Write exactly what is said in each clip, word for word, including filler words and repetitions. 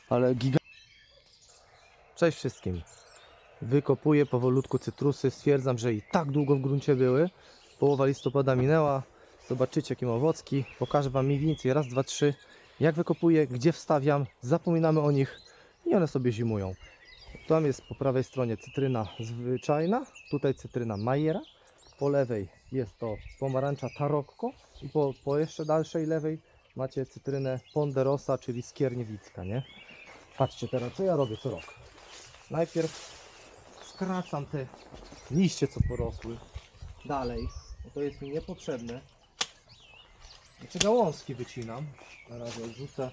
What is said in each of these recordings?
ale giga... Cześć wszystkim. Wykopuję powolutku cytrusy. Stwierdzam, że i tak długo w gruncie były. Połowa listopada minęła. Zobaczycie jakie ma owocki. Pokażę wam mniej więcej raz, dwa, trzy. Jak wykopuję, gdzie wstawiam. Zapominamy o nich i one sobie zimują. Tam jest po prawej stronie cytryna zwyczajna. Tutaj cytryna Majera. Po lewej jest to pomarańcza Tarokko. I po, po jeszcze dalszej lewej macie cytrynę Ponderosa, czyli skierniewicka, nie? Patrzcie teraz, co ja robię co rok. Najpierw skracam te liście, co porosły dalej, bo to jest mi niepotrzebne. Jeszcze gałązki wycinam. Na razie odrzucę.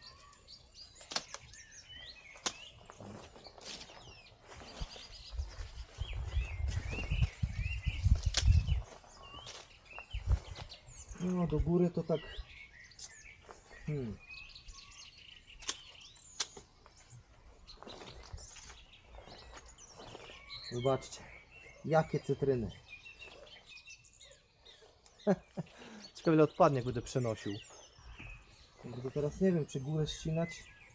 No do góry to tak... Hmm. Zobaczcie, jakie cytryny. Ciekawe ile odpadnie, jak będę przenosił. Tylko teraz nie wiem, czy górę ścinać.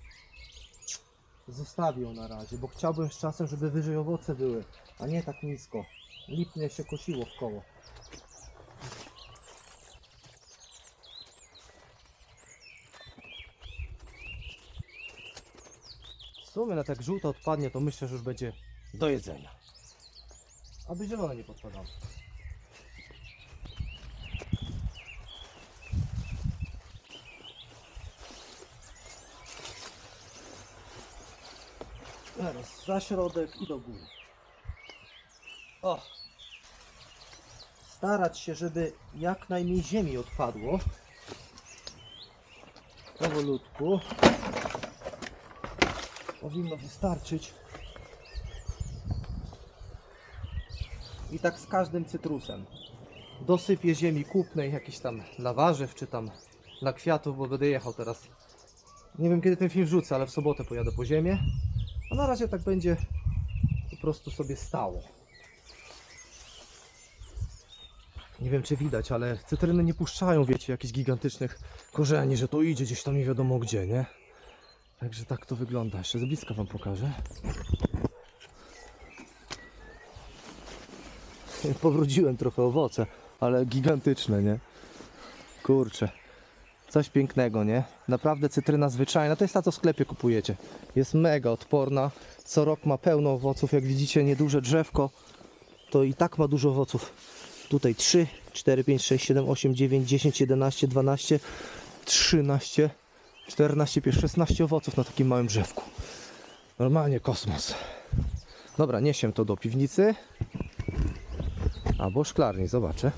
Zostawię ją na razie, bo chciałbym z czasem, żeby wyżej owoce były, a nie tak nisko. Lipnie się kosiło w koło. W sumie na tak żółto odpadnie, to myślę, że już będzie do jedzenia. Aby zielone nie podpadało. Teraz za środek i do góry. O! Starać się, żeby jak najmniej ziemi odpadło. Powolutku. Powinno wystarczyć. I tak z każdym cytrusem. Dosypię ziemi kupnej, jakiś tam dla warzyw, czy tam dla kwiatów, bo będę jechał teraz. Nie wiem kiedy ten film wrzucę, ale w sobotę pojadę po ziemię. A na razie tak będzie po prostu sobie stało. Nie wiem czy widać, ale cytryny nie puszczają, wiecie, jakichś gigantycznych korzeni, że to idzie gdzieś tam nie wiadomo gdzie, nie? Także tak to wygląda. Jeszcze z bliska wam pokażę. Powróciłem trochę owoce, ale gigantyczne, nie? Kurczę. Coś pięknego, nie? Naprawdę cytryna zwyczajna. To jest ta, co w sklepie kupujecie. Jest mega odporna. Co rok ma pełno owoców. Jak widzicie, nieduże drzewko, to i tak ma dużo owoców. Tutaj trzy, cztery, pięć, sześć, siedem, osiem, dziewięć, dziesięć, jedenaście, dwanaście, trzynaście, czternaście, szesnaście owoców na takim małym drzewku. Normalnie kosmos. Dobra, niesiem to do piwnicy. Albo szklarni, zobaczę.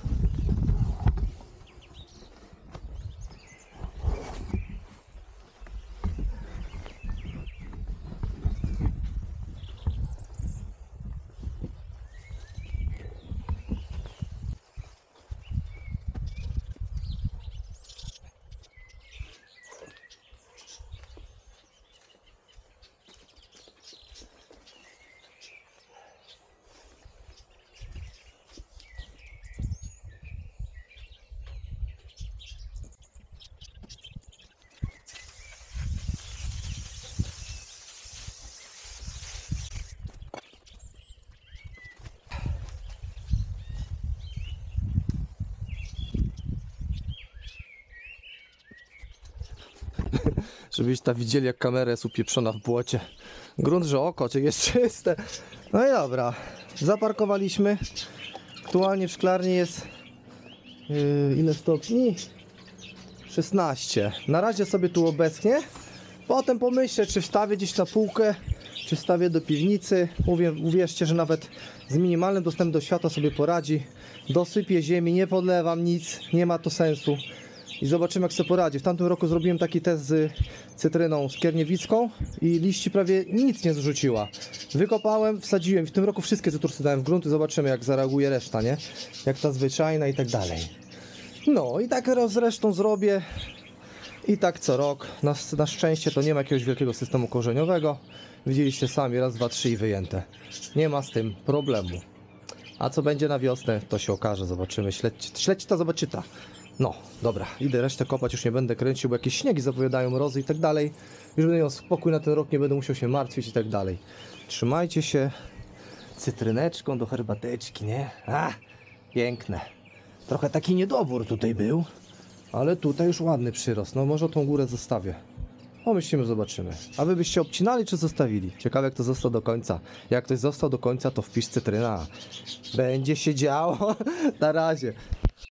Żebyście widzieli, jak kamera jest upieprzona w błocie. Grunt, że oko czy jest czyste. No i dobra, zaparkowaliśmy. Aktualnie w szklarni jest yy, ile stopni? szesnaście. Na razie sobie tu obecnie. Potem pomyślę, czy wstawię gdzieś na półkę, czy wstawię do piwnicy. Mówię, uwierzcie, że nawet z minimalnym dostępem do światła sobie poradzi. Dosypię ziemi, nie podlewam nic, nie ma to sensu. I zobaczymy, jak sobie poradzi. W tamtym roku zrobiłem taki test z cytryną skierniewicką i liści prawie nic nie zrzuciła. Wykopałem, wsadziłem. W tym roku wszystkie cytrusy dałem w grunt i zobaczymy, jak zareaguje reszta, nie? Jak ta zwyczajna i tak dalej. No i tak zresztą zrobię. I tak co rok. Na, na szczęście to nie ma jakiegoś wielkiego systemu korzeniowego. Widzieliście sami, raz, dwa, trzy i wyjęte. Nie ma z tym problemu. A co będzie na wiosnę, to się okaże, zobaczymy. Śledźcie, śledźcie to, zobaczycie to. No, dobra, idę resztę kopać, już nie będę kręcił, bo jakieś śniegi zapowiadają, mrozy i tak dalej. Już będę miał spokój na ten rok, nie będę musiał się martwić i tak dalej. Trzymajcie się. Cytryneczką do herbateczki, nie? A, piękne. Trochę taki niedobór tutaj był, ale tutaj już ładny przyrost. No może tą górę zostawię. Pomyślimy, zobaczymy. A wy byście obcinali czy zostawili? Ciekawe jak to został do końca. Jak ktoś został do końca, to wpisz cytryna. Będzie się działo. Na razie.